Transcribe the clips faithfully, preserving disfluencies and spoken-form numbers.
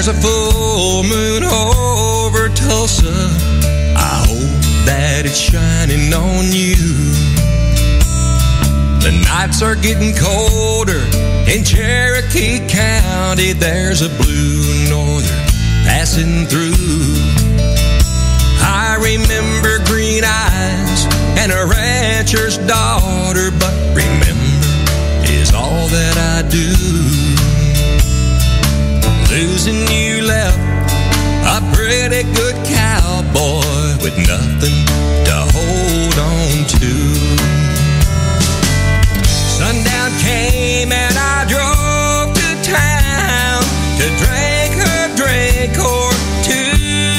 There's a full moon over Tulsa. I hope that it's shining on you. The nights are getting colder in Cherokee County. There's a blue northern passing through. I remember green eyes and a rancher's daughter, but remember is all that I do. Losing you left a pretty good cowboy with nothing to hold on to. Sundown came and I drove to town to drink a drink or two.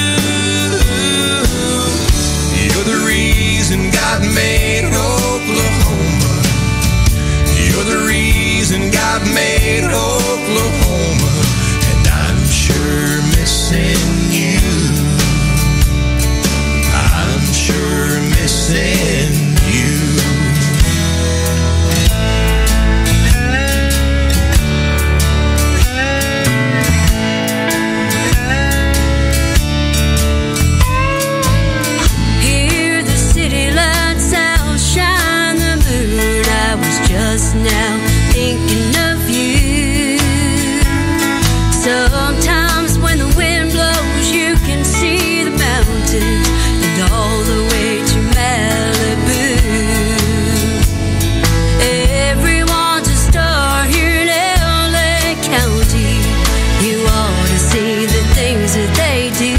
You're the reason God made Oklahoma. You're the reason God made Oklahoma. And I'm sure missing you. I'm sure missing you. Just now thinking of you. Sometimes when the wind blows, you can see the mountains and all the way to Malibu. Everyone's a star here in L A County. You ought to see the things that they do.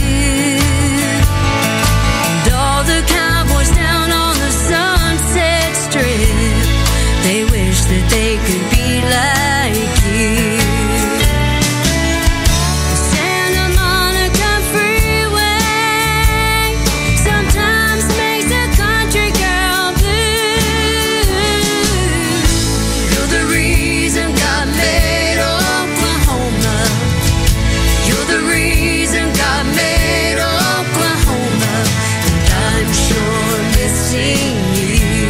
And all the cowboys down on the Sunset Strip, they wish that they could be like you. The Santa Monica Freeway sometimes makes a country girl blue. You're the reason God made Oklahoma. You're the reason God made Oklahoma. And I'm sure missing you.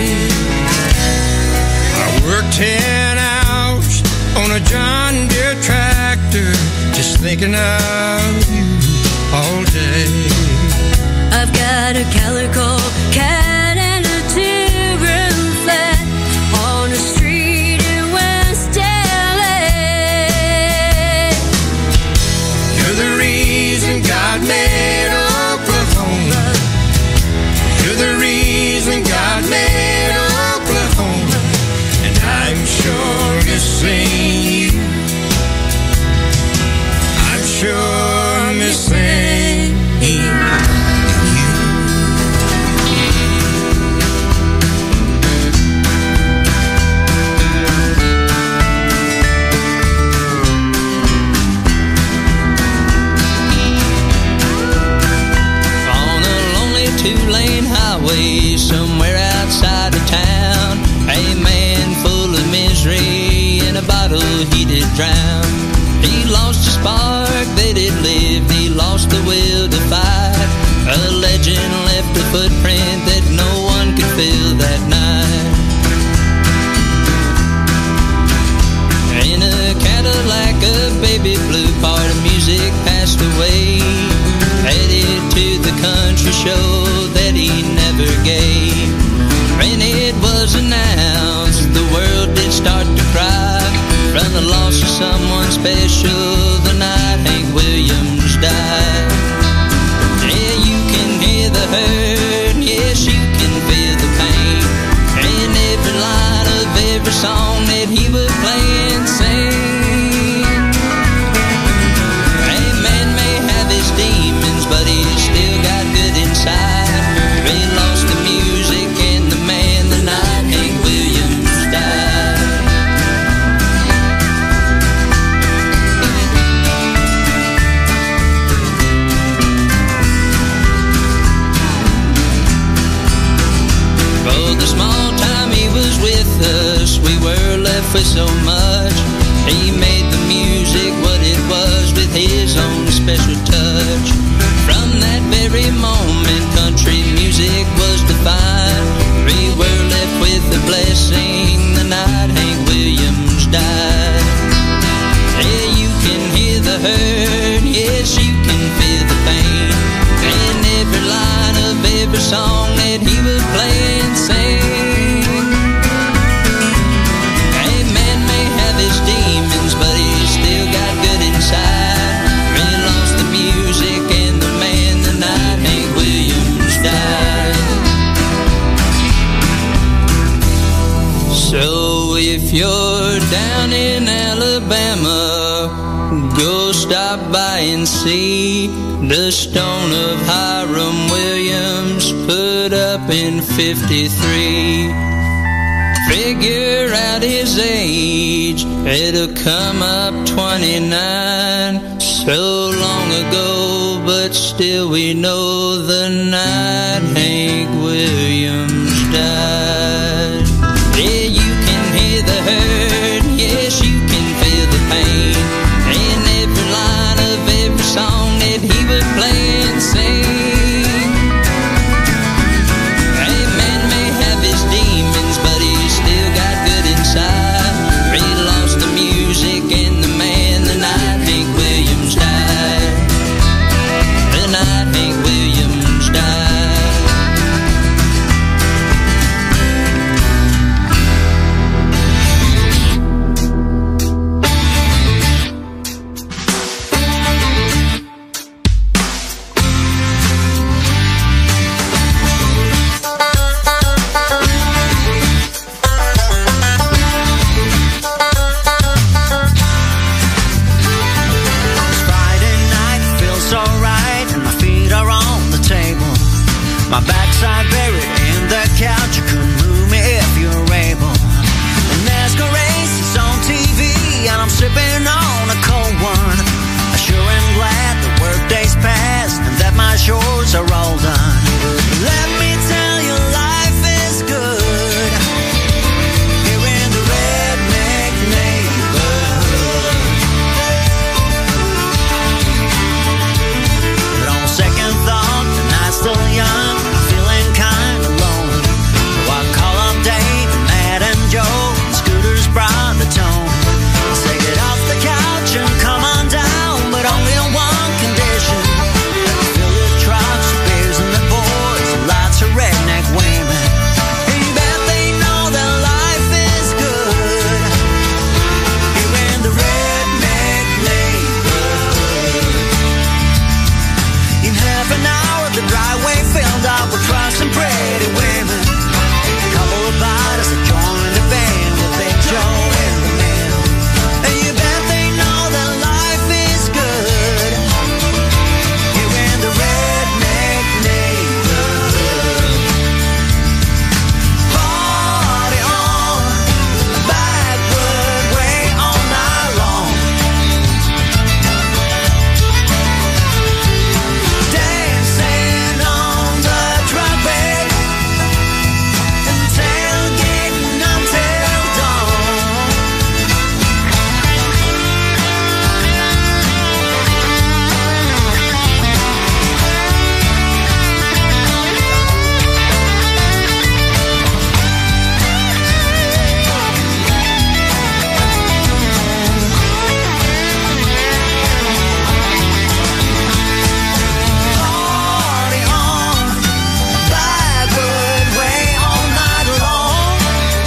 Worked ten hours on a John Deere tractor, just thinking of you all day. I've got a calico cat and a two-room flat on a street in West L A. You're the reason God made Oklahoma. You're the reason God made Oklahoma. I'm sure missing you. I'm sure missing you. On a lonely two-lane highway somewhere outside of town, a man full of misery in a bottle he did drown. He lost a spark, they did live, he lost the will to fight. A legend left a footprint that no one could fill that night. In a Cadillac, a baby blue part of music passed away, headed to the country show that he never gave. When it was announced, the world did start to cry from the loss of someone special the night Hank Williams died. Yeah, you can hear the hurt, yes, you can feel the pain in every line of every song that he would play and sing. A man may have his demons, but he's still got good inside. He lost the music and the man the night Hank Williams died. For the small time he was with us, we were left with so much. He made the music what it was with his own special touch. From that very moment, country music was defined. We were left with the blessing the night Hank Williams died. Yeah, you can hear the hurt, yeah, song that he would play and sing. A man may have his demons, but he's still got good inside. Really lost the music and the man the night Hank Williams died. So if you're down in Alabama, go stop by and see the stone of Hiram Williams put up in fifty-three. Figure out his age, it'll come up twenty-nine. So long ago, but still we know the night Hank Williams died. Yeah, you can hear the hurt, yes, you can feel the pain in every line of every song that he would play and sing. A man may have his demons, but he's still got good inside. He lost the music and the man the night Hank Williams died. The night Hank Williams died. My backside buried in the couch, you couldn't move me if you're able. And NASCAR race is on T V, and I'm sipping on a cold one. I sure am glad the workday's past, and that my chores are all done. Let me tell you, life is good here in the redneck neighborhood. But on second thought, the night's still young, feeling kinda lonely. So I call up Dave and Matt and Joe, and Scooter's brought the tone. I say get off the couch and come on down, but only on one condition: fill the trucks, beers and the boys, and lots of redneck women. And you bet they know that life is good here in the redneck neighborhood. In half an hour, the driveway filled up with trucks and pretty women. A couple of bodies that joined the band with Big Joe and the men. And you bet they know that life is good here in the redneck neighborhood. Party on, backward way all night long. Dancing on the truck bed and tailgating until dawn. Party on, backward way all night long.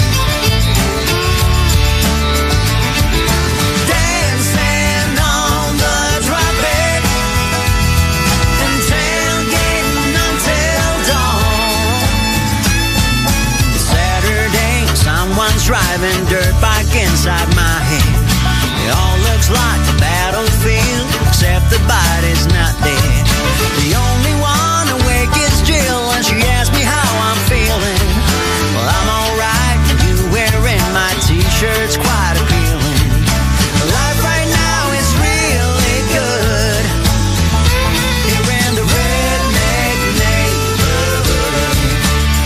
Dancing on the truck bed and tailgating until dawn. It's Saturday, someone's driving dirt bike inside my head. It all looks like a battlefield, except the body's not dead. The only one awake is Jill, and she asked me how I'm feeling. Well, I'm alright, and you wearing my t-shirt's quite appealing. Life right now is really good here in the redneck neighborhood.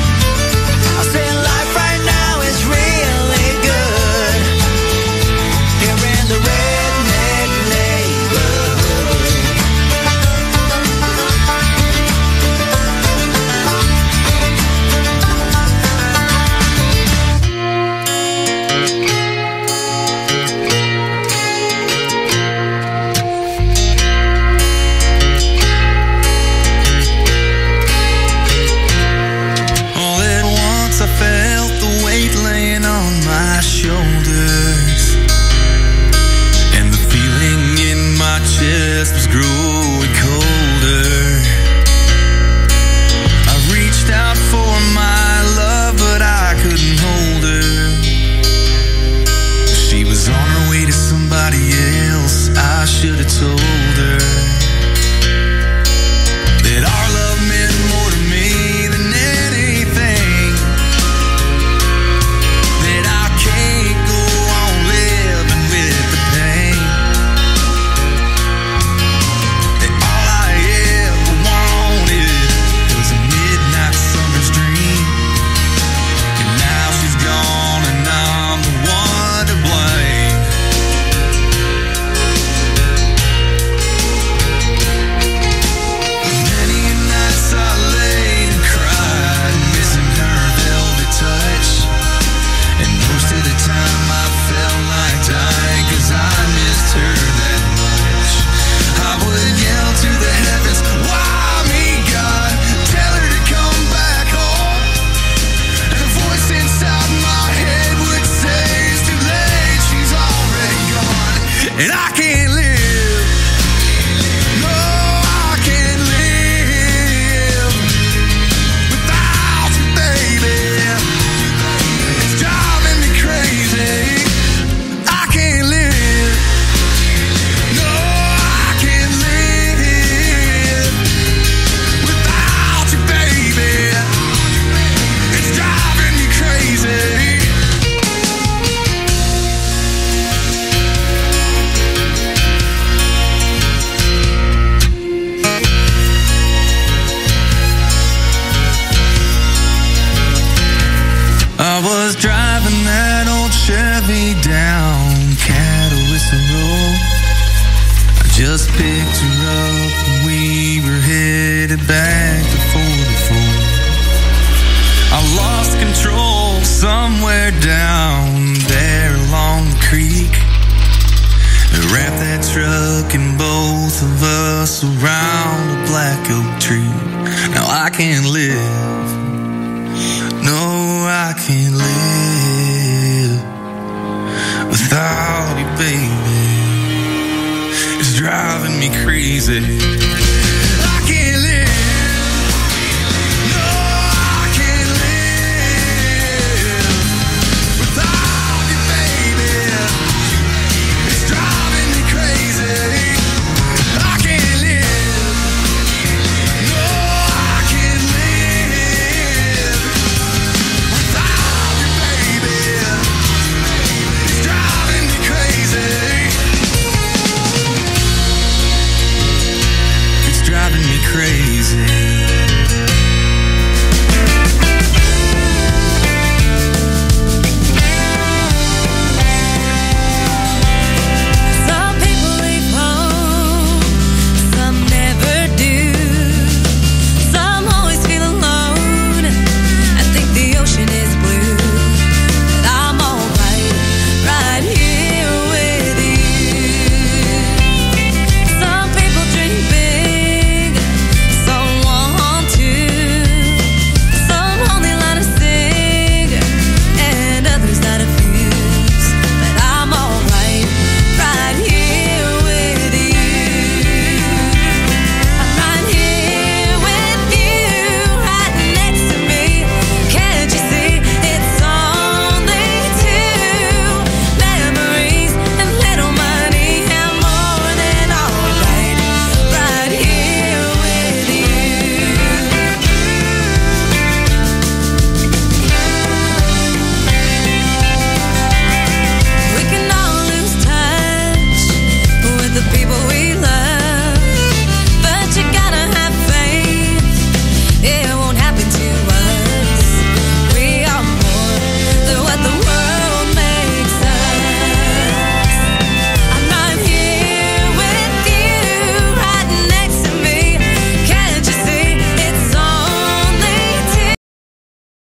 I say life right now is really good and I can't live. No, I can't live without you, baby. It's driving me crazy. I can't live. No, I can't live without you, baby. It's driving me crazy. I was driving that old Chevy down Catawissa Road. I just picked her up and we were headed back to forty-four. I lost control somewhere down there along the creek. They wrapped that truck and both of us around a black oak tree. Now I can't live. No, I can't live without you, baby. It's driving me crazy.